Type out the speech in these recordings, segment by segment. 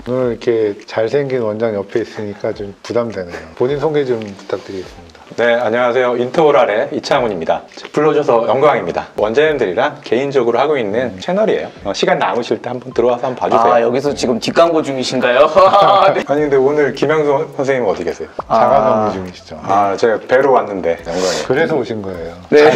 오늘 이렇게 잘생긴 원장 옆에 있으니까 좀 부담되네요. 본인 소개 좀 부탁드리겠습니다. 네, 안녕하세요. 인터오랄의 이창훈입니다. 불러주셔서 영광입니다. 원장님들이랑 개인적으로 하고 있는 채널이에요. 시간 남으실 때 한번 들어와서 한번 봐주세요. 아, 여기서 지금 뒷광고 중이신가요? 네. 아니 근데 오늘 김양수 선생님 어디 계세요? 자가 격리 중이시죠? 아, 제가 뵈러 왔는데 영광이에요. 그래서 오신 거예요. 네.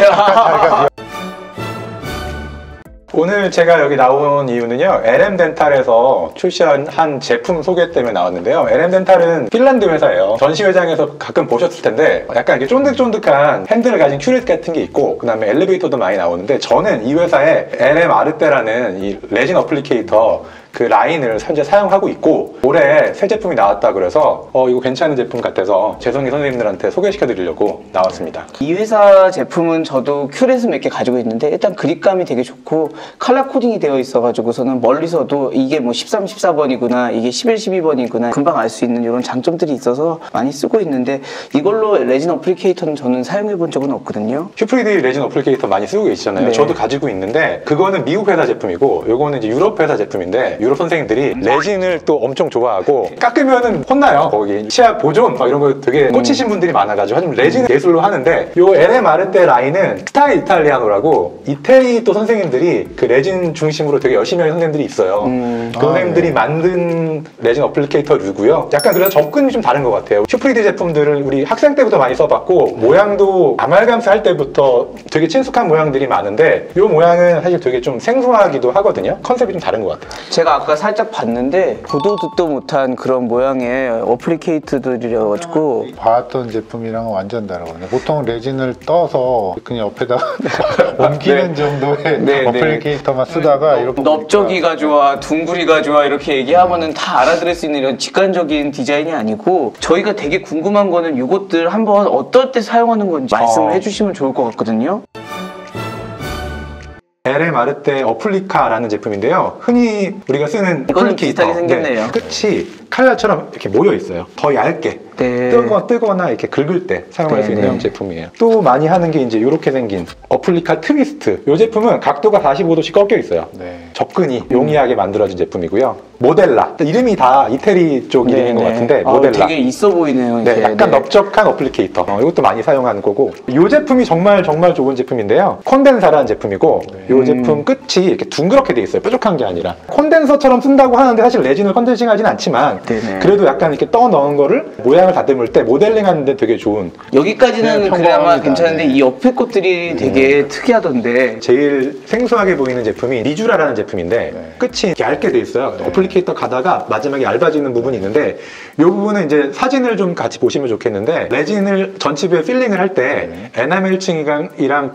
오늘 제가 여기 나온 이유는요, LM덴탈에서 출시한 한 제품 소개 때문에 나왔는데요. LM덴탈은 핀란드 회사예요. 전시회장에서 가끔 보셨을 텐데 약간 이렇게 쫀득쫀득한 핸들을 가진 큐렛 같은 게 있고, 그 다음에 엘리베이터도 많이 나오는데, 저는 이 회사의 LM 아르테라는 이 레진 어플리케이터 그 라인을 현재 사용하고 있고, 올해 새 제품이 나왔다 그래서 이거 괜찮은 제품 같아서 재성기 선생님들한테 소개시켜 드리려고 나왔습니다. 이 회사 제품은 저도 큐렛을 몇 개 가지고 있는데, 일단 그립감이 되게 좋고 컬러 코딩이 되어 있어가지고서는 멀리서도 이게 뭐 13, 14번이구나, 이게 11, 12번이구나 금방 알 수 있는 이런 장점들이 있어서 많이 쓰고 있는데, 이걸로 레진 어플리케이터는 저는 사용해 본 적은 없거든요. 슈프리드 레진 어플리케이터 많이 쓰고 계시잖아요. 네. 저도 가지고 있는데, 그거는 미국 회사 제품이고 요거는 이제 유럽 회사 제품인데, 유럽 선생님들이 레진을 또 엄청 좋아하고 깎으면은 혼나요. 거기 치아 보존 막 이런 거 되게 꽂히신 분들이 많아가지고, 하지만 레진 예술로 하는데, 요 LM 아르테 라인은 스타일 이탈리아노라고 이태리 또 선생님들이 그 레진 중심으로 되게 열심히 하는 선생님들이 있어요. 그 선생님들이 만든 레진 어플리케이터류고요. 약간 그래서 접근이 좀 다른 것 같아요. 슈프리드 제품들은 우리 학생 때부터 많이 써봤고, 모양도 아말감스 할 때부터 되게 친숙한 모양들이 많은데, 요 모양은 사실 되게 좀 생소하기도 하거든요. 컨셉이 좀 다른 것 같아요. 제가 아까 살짝 봤는데 보도 듣도 못한 그런 모양의 어플리케이트들이라가지고 봤던 제품이랑은 완전 다르거든요. 보통 레진을 떠서 그냥 옆에다 옮기는 정도의 네, 어플리케이터만 쓰다가 이렇게 넓적이가 좋아, 둥구리가 좋아 이렇게 얘기하면은 다 알아들을 수 있는 이런 직관적인 디자인이 아니고, 저희가 되게 궁금한 거는 이것들 한번 어떨 때 사용하는 건지 말씀을 해주시면 좋을 것 같거든요. LM 아르테 어플리카라는 제품인데요. 흔히 우리가 쓰는 이거는 어플리케이터, 비슷하게 생겼네요. 끝이 칼날처럼 이렇게 모여 있어요. 더 얇게. 네. 뜨거나 이렇게 긁을 때 사용할 수 있는 네. 제품이에요. 또 많이 하는 게 이제 이렇게 생긴 어플리카 트위스트. 이 제품은 각도가 45도씩 꺾여 있어요. 네. 접근이 용이하게 만들어진 제품이고요. 모델라. 이름이 다 이태리 쪽 이름인 것 같은데, 모델라. 되게 있어 보이네요. 네, 이게. 약간 넓적한 어플리케이터. 이것도 많이 사용하는 거고, 이 제품이 정말 좋은 제품인데요. 콘덴사라는 제품이고, 이 제품 끝이 이렇게 둥그렇게 돼 있어요. 뾰족한 게 아니라. 콘덴서처럼 쓴다고 하는데 사실 레진을 컨덴싱하진 않지만, 네네. 그래도 약간 이렇게 떠 넣은 거를 모양을 다듬을 때 모델링 하는데 되게 좋은. 여기까지는 네, 그나마 평범합니다. 괜찮은데 네. 이 옆에 것들이 되게 특이하던데. 제일 생소하게 보이는 제품이 리주라라는 제품인데, 끝이 얇게 돼 있어요. 어플리케이터 가다가 마지막에 얇아지는 부분이 있는데, 이 부분은 이제 사진을 좀 같이 보시면 좋겠는데, 레진을 전치부에 필링을 할 때 에나멜층이랑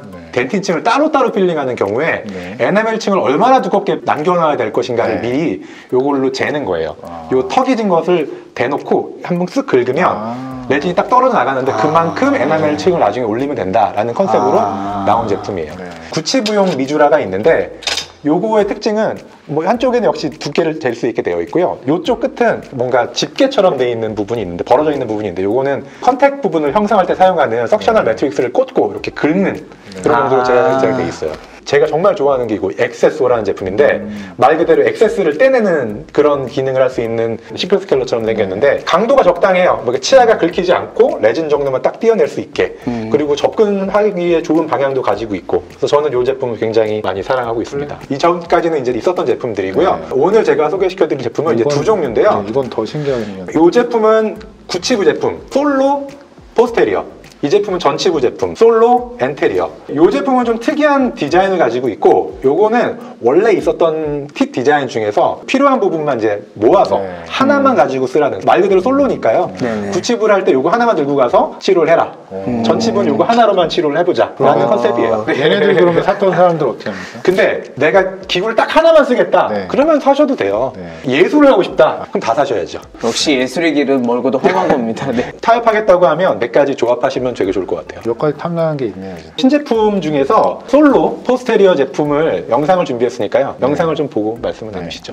덴틴층을 따로따로 필링하는 경우에 에나멜층을 얼마나 두껍게 남겨놔야 될 것인가를 미리 요걸로 재는 거예요. 요 턱이 진 것을 대놓고 한번 쓱 긁으면 레진이 딱 떨어져 나가는데, 그만큼 에나멜층을 나중에 올리면 된다라는 컨셉으로 나온 제품이에요. 구치부용 미주라가 있는데, 요거의 특징은 뭐 한쪽에는 역시 두께를 잴 수 있게 되어 있고요. 요쪽 끝은 뭔가 집게처럼 되어 있는 부분이 있는데, 벌어져 있는 부분이 있는데, 요거는 컨택 부분을 형성할 때 사용하는 석셔널 매트릭스를 꽂고 이렇게 긁는 그런 정도로 제작되어 있어요. 제가 정말 좋아하는 게 이거 엑세소라는 제품인데, 말 그대로 엑세스를 떼내는 그런 기능을 할 수 있는 시클 스케일러처럼 생겼는데, 강도가 적당해요. 뭐 치아가 긁히지 않고 레진 정도만 딱 띄어낼 수 있게, 그리고 접근하기에 좋은 방향도 가지고 있고, 그래서 저는 이 제품을 굉장히 많이 사랑하고 있습니다. 이전까지는 이제 있었던 제품들이고요. 오늘 제가 소개시켜드릴 제품은 이제 두 종류인데요. 네, 이건 더 신기하네요. 이 제품은 구치부 제품, 솔로 포스테리어. 이 제품은 전치부 제품, 솔로 엔테리어. 이 제품은 좀 특이한 디자인을 가지고 있고, 요거는 원래 있었던 팁 디자인 중에서 필요한 부분만 이제 모아서 하나만 가지고 쓰라는, 말 그대로 솔로니까요. 구치부를 할 때 요거 하나만 들고 가서 치료를 해라. 전치부는 요거 하나로만 치료를 해보자 라는 컨셉이에요. 얘네들 그러면 샀던 사람들 어떻게 합니까? 근데 내가 기구를 딱 하나만 쓰겠다, 그러면 사셔도 돼요. 예술을 하고 싶다, 그럼 다 사셔야죠. 역시 예술의 길은 멀고도 험한 겁니다. 네. 타협하겠다고 하면 몇 가지 조합하시면 되게 좋을 것 같아요. 몇 가지 탐나는 게 있네요. 지금. 신제품 중에서 솔로 포스테리어 제품을 영상을 준비했으니까요. 영상을 좀 보고 말씀을 나누시죠.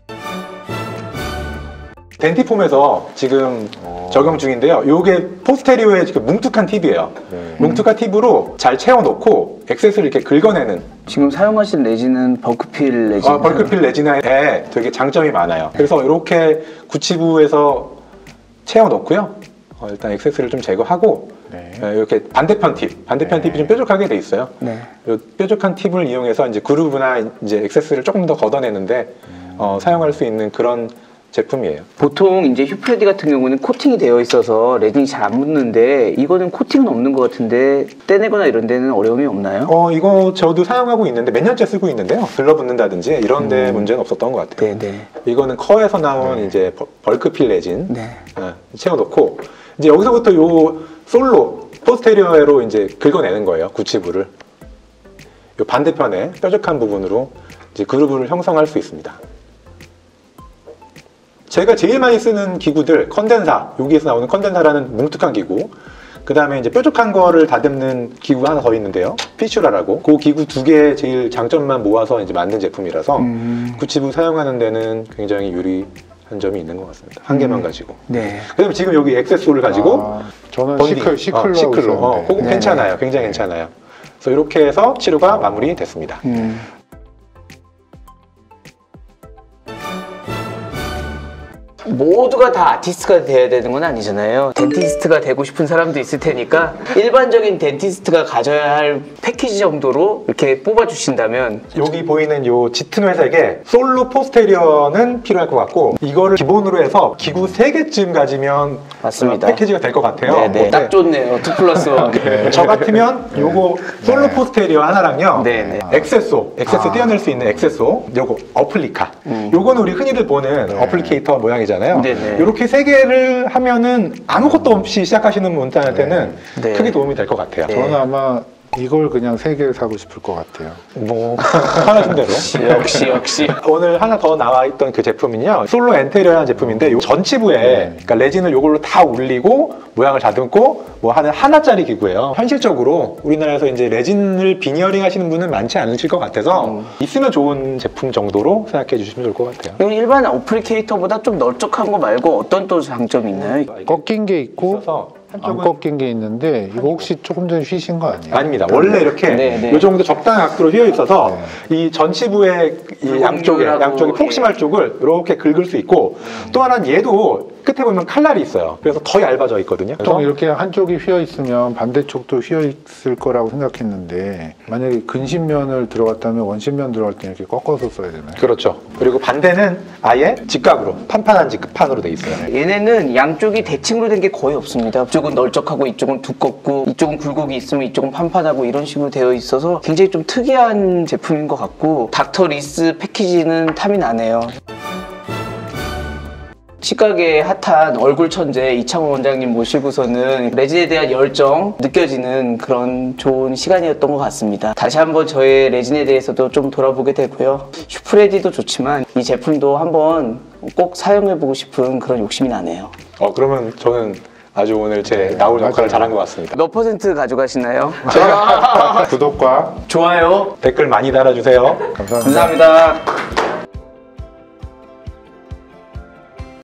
덴티폼에서 지금 적용 중인데요. 요게 포스테리오의 뭉툭한 팁이에요. 뭉툭한 팁으로 잘 채워놓고 액세스를 이렇게 긁어내는 지금 사용하신 레진은 버크필 레진. 벌크필 레진에 되게 장점이 많아요. 그래서 이렇게 구치부에서 채워 넣고요. 일단 액세스를 좀 제거하고 네. 이렇게 반대편 팁이 좀 뾰족하게 돼 있어요. 네. 이 뾰족한 팁을 이용해서 이제 그루브나 이제 액세스를 조금 더 걷어내는데 사용할 수 있는 그런 제품이에요. 보통 이제 휴프레디 같은 경우는 코팅이 되어 있어서 레진이 잘 안 묻는데 이거는 코팅은 없는 것 같은데 떼내거나 이런 데는 어려움이 없나요? 이거 저도 사용하고 있는데 몇 년째 쓰고 있는데요. 들러붙는다든지 이런 데 문제는 없었던 것 같아요. 네네. 이거는 커에서 나온 이제 벌크필 레진 네. 채워놓고 이제 여기서부터 요 솔로 포스테리어로 이제 긁어내는 거예요. 구치부를 요 반대편에 뾰족한 부분으로 이제 그루브를 형성할 수 있습니다. 제가 제일 많이 쓰는 기구들 컨덴사, 여기에서 나오는 컨덴사라는 뭉툭한 기구, 그 다음에 이제 뾰족한 거를 다듬는 기구가 하나 더 있는데요. 피슈라라고. 그 기구 두 개의 제일 장점만 모아서 이제 만든 제품이라서 구치부 사용하는 데는 굉장히 유리한 점이 있는 것 같습니다. 한 개만 가지고. 네. 그다음에 지금 여기 액세스를 가지고 저는 번딩. 시클로 시클로. 그거 네. 괜찮아요. 굉장히 괜찮아요. 그래서 이렇게 해서 치료가 마무리됐습니다. 모두가 다 아티스트가 돼야 되는 건 아니잖아요. 덴티스트가 되고 싶은 사람도 있을 테니까 일반적인 덴티스트가 가져야 할 패키지 정도로 이렇게 뽑아주신다면 여기 보이는 요 짙은 회색의 솔로 포스테리어는 필요할 것 같고 이거를 기본으로 해서 기구 3개쯤 가지면 맞습니다. 패키지가 될 것 같아요. 네네. 딱 좋네요. 2+1. 저 같으면 요거 솔로 포스테리어 하나랑요. 네네. 액세소 떼어낼 수 있는 액세소, 요거 어플리카. 요거는 우리 흔히들 보는 어플리케이터 모양이잖아요. 네네. 요렇게 3개를 하면은 아무것도 없이 시작하시는 분들한테는 네. 크게 도움이 될 것 같아요. 네. 저는 아마 이걸 그냥 3개를 사고 싶을 것 같아요. 뭐 하나신 대로. 역시. 오늘 하나 더 나와 있던 그 제품은요, 솔로 엔테리어라는 제품인데 요 전치부에 그러니까 레진을 요걸로 다 올리고 모양을 다듬고 뭐 하는 하나짜리 기구예요. 현실적으로 우리나라에서 이제 레진을 비니어링 하시는 분은 많지 않으실 것 같아서 있으면 좋은 제품 정도로 생각해 주시면 좋을 것 같아요. 이건 일반 어플리케이터보다 좀 널쩍한 거 말고 어떤 또 장점이 있나요? 꺾인 게 있고 있어서 안 꺾인 게 있는데 이거 혹시 조금 전에 휘신 거 아니에요? 아닙니다. 원래 이렇게 네. 이 정도 적당한 각도로 휘어 있어서 이 전치부의 이 양쪽에 굴곡률하고, 프록시말 쪽을 이렇게 긁을 수 있고 또 하나는 얘도 끝에 보면 칼날이 있어요. 그래서 더 얇아져 있거든요. 보통 이렇게 한쪽이 휘어 있으면 반대쪽도 휘어 있을 거라고 생각했는데 만약에 근신면을 들어갔다면 원심면 들어갈 때 이렇게 꺾어서 써야 되나요? 그렇죠. 그리고 반대는 아예 직각으로 판판한 직판으로 돼 있어요. 얘네는 양쪽이 대칭으로 된 게 거의 없습니다. 이쪽은 널쩍하고 이쪽은 두껍고 이쪽은 굴곡이 있으면 이쪽은 판판하고 이런 식으로 되어 있어서 굉장히 좀 특이한 제품인 것 같고 닥터 리스 패키지는 탐이 나네요. 치과계의 핫한 얼굴 천재 이창호 원장님 모시고서는 레진에 대한 열정 느껴지는 그런 좋은 시간이었던 것 같습니다. 다시 한번 저의 레진에 대해서도 좀 돌아보게 되고요. 슈프레디도 좋지만 이 제품도 한번 꼭 사용해보고 싶은 그런 욕심이 나네요. 그러면 저는 아주 오늘 제 나올 역할을 잘한 것 같습니다. 몇 퍼센트 가져가시나요? 구독과 좋아요. 댓글 많이 달아주세요. 감사합니다. 감사합니다.